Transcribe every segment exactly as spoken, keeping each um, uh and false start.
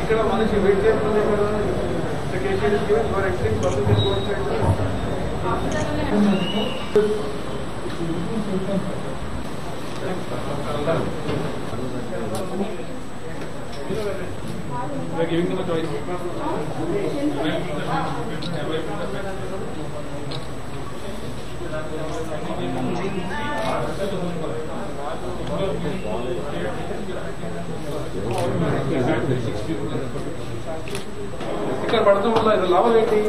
ఇక్కడ మనిషి వెయిట్ చేస్తుంది కదా KCR for extreme public court We are giving them a choice. ఇక్కడ పడటం వల్ల ఇది లాభం ఏంటి?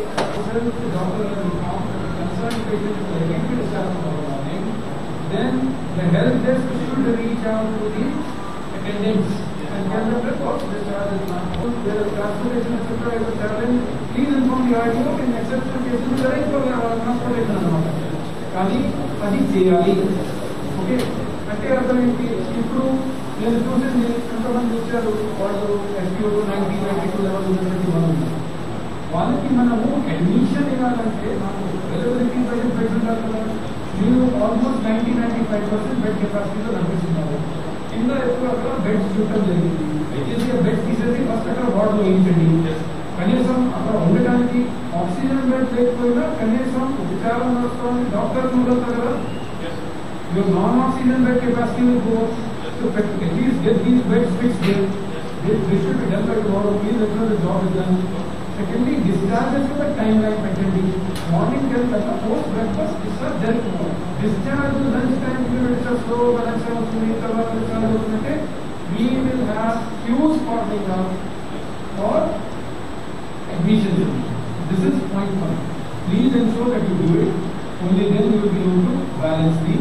Then the help desk should reach out to the attendants and get the records. There is transportation et cetera is a challenge. Please inform the R T O in exceptional cases to arrange for transportation అన్నమాట. కానీ అది చేయాలి. Okay అంటే అర్థం ఏంటి? ఇప్పుడు నేను చూసింది ఎంతమంది వచ్చారు వాళ్ళు SPO ninety ninety two level ఉన్నటువంటి వాళ్ళు వాళ్ళకి మనము అడ్మిషన్ ఇవ్వాలంటే మనము అవైలబిలిటీ బడ్జెట్ పెట్టుకుంటారు కదా మీరు almost ninety ninety five percent bed కెపాసిటీలో నడిపిస్తున్నారు. కింద ఎక్కువ అక్కడ బెడ్స్ చుట్టం జరిగింది. దయచేసి బెడ్ తీసేసి ఫస్ట్ అక్కడ వార్డులో వేయించండి. కనీసం అక్కడ ఉండడానికి ఆక్సిజన్ బెడ్ లేకపోయినా కనీసం ఉపచారం నడుస్తుంది డాక్టర్ ఉండదు కదా your non-oxygen bed capacity will go up. So at least get these beds fixed there. They, they should be done by tomorrow. Please let know the job is done. Secondly, discharges for the timeline maintained. Morning ten o'clock post breakfast is a there. Discharge lunch time it's a slow lunch time to meet our discharge. We will have queues forming up for admission. This is point one. Please ensure that you do it. Only then you will be able to balance the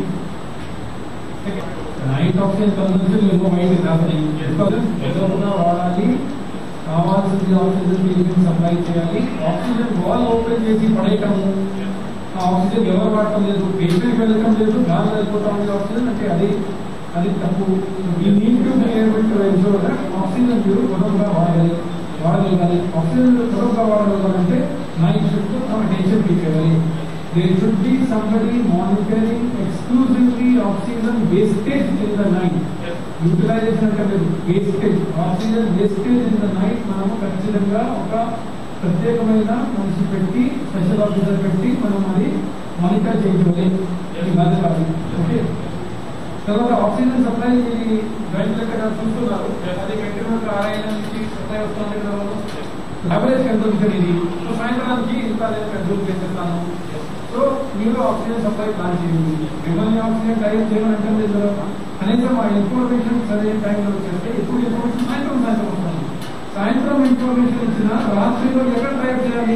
night oxygen consumption. You know why it is happening. Because ఎదురున్న వాడాలి కావాల్సింది oxygen మీకు supply చేయాలి. Oxygen wall open చేసి పడేయటము ఆ oxygen ఎవరు వాడటం లేదు patient వెళ్ళటం లేదు గాలి వెళ్ళిపోతా ఉంది ఆక్సిజన్ అంటే అది అది తప్పు. ఈ need to be able to ensure that oxygen మీరు పొడవుగా వాడాలి వాడగలగాలి. ఆక్సిజన్ పొడవుగా వాడగలగాలంటే నైట్ షిఫ్ట్ తమ అటెన్షన్ తీసేయాలి. There should be somebody monitoring exclusively oxygen wastage in the night. Yes. Utilization అంటే wastage, oxygen wastage in the night మనము ఖచ్చితంగా ఒక ప్రత్యేకమైన మనిషి పెట్టి స్పెషల్ ఆఫీసర్ పెట్టి మనం అది మానిటర్ చేయాలి. ఇది బాధ్యత. ఓకే తర్వాత ఆక్సిజన్ సప్లై బయట దగ్గర చూస్తున్నారు అది కంటిన్యూగా ఆర్ఐఎన్ నుంచి సప్లై వస్తుంది కదా లాబరేజ్ కంట్రోల్ ఇది సో సాయంత్రానికి ఇంత కంట్రోల్ చేసేస్తాను. సో మీరు ఆక్సిజన్ సప్లై ప్లాన్ చేయండి. మిమ్మల్ని ఆక్సిజన్ టైం చేయమని అంటే కనీసం ఆ ఇన్ఫర్మేషన్ సరైన టైంలో వచ్చేస్తే ఇప్పుడు ఇన్ఫర్మేషన్ సాయంత్రం సాయంత్రం వస్తుంది. సాయంత్రం ఇన్ఫర్మేషన్ ఇచ్చిన రాత్రిలో ఎక్కడ టైప్ చేయాలి?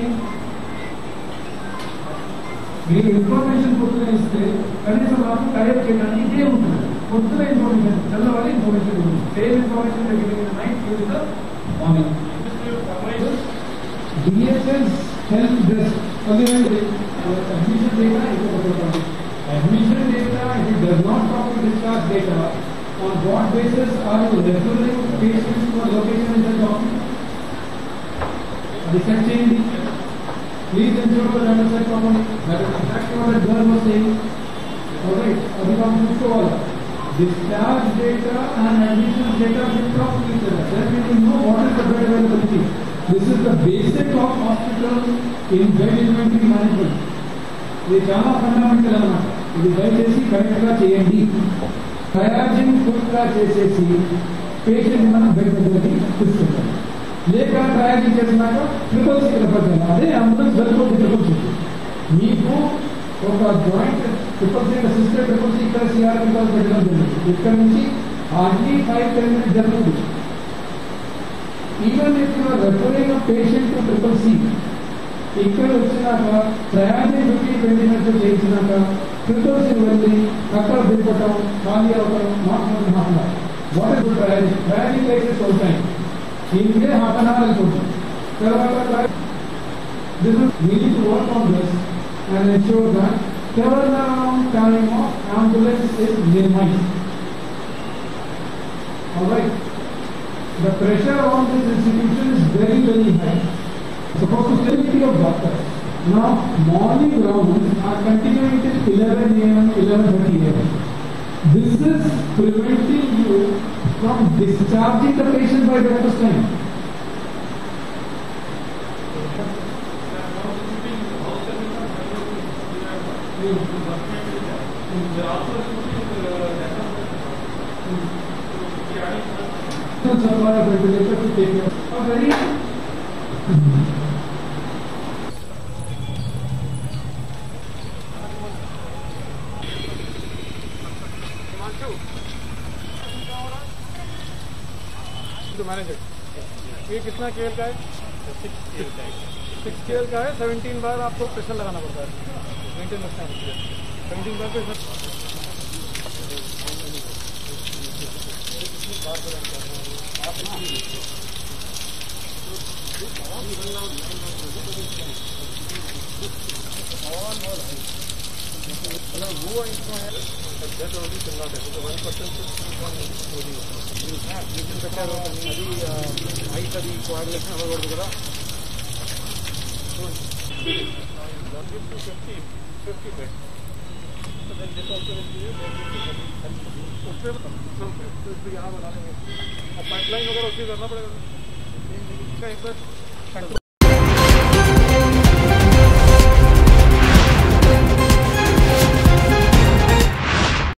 మీరు ఇన్ఫర్మేషన్ పొద్దున ఇస్తే కనీసం రాత్రి టైప్ చేయడానికి ఇదే ఉంటుంది. పొద్దున ఇన్ఫర్మేషన్ తెల్లవారి ఇన్ఫర్మేషన్ ఉంటుంది. Same information night morning. DSS health desk admission data is admission data. If it does not talk to discharge data, on what basis are you referring patients for location in the document? The section, please ensure that understand properly. That is exactly what the girl was saying. All right, abhi hum usko wala discharge data and admission data should talk to each other. Then we will know what is the bed availability. This is the basic of hospital in bed inventory management. ఇది చాలా fundamental అన్నమాట. ఇది దయచేసి కరెక్ట్గా చేయండి. Triaging పూర్తిగా చేసేసి patient మనం బెడ్ దగ్గరికి తీసుకుంటాం. లేక ట్రయాజింగ్ చేసినాక ట్రిపుల్ సి రిఫర్ చేయాలి. అదే అంబులెన్స్ వెళ్ళిపోతే ట్రిపుల్ సి మీకు ఒక joint triple C sister triple C ఇక్కడ సిఆర్ పెట్టడం జరిగింది. ఇక్కడ నుంచి హార్డ్లీ ఫైవ్ టెన్ మినిట్స్ జరుగుతుంది. Even if you are referring a patient to triple C ఇక్కడ వచ్చినాక ట్రయాజింగ్ ఫిఫ్టీ ట్వంటీ మినిట్స్ చేయించినాక ట్రిపుల్ సి వెళ్ళి అక్కడ దిగటం ఖాళీ అవటం not more half an hour. What is triaging? Triaging cases అవుతాయి ఇంకే హాఫ్ అన్ అవర్ అయిపోతుంది. తర్వాత this is we need to work on this and ensure that turn around time of ambulance is minimised. Alright, the pressure on this institution is very very high. Suppose to safety of doctors. Now morning rounds are continuing till eleven a m eleven thirty a m This is preventing you from discharging the patient by breakfast time. हमारा ventilator to take care. और very to manage it. ये कितना KL का है? Six KL का है. Seventeen बार आपको pressure लगाना पड़ता है. मेंटेन रखना होता है. Seventeen bar pressure. वो इसमें है. That only cannot have. So one percent you have. You can better अभी हाई का भी कोआगुलेशन हमारे वर्ड करा. So one fifty fifty fifty bed. So then this also will be one fifty. उसमें some तो इसको यहाँ बना लेंगे. अब पाइपलाइन वगैरह उसी करना पड़ेगा. इसका एक बार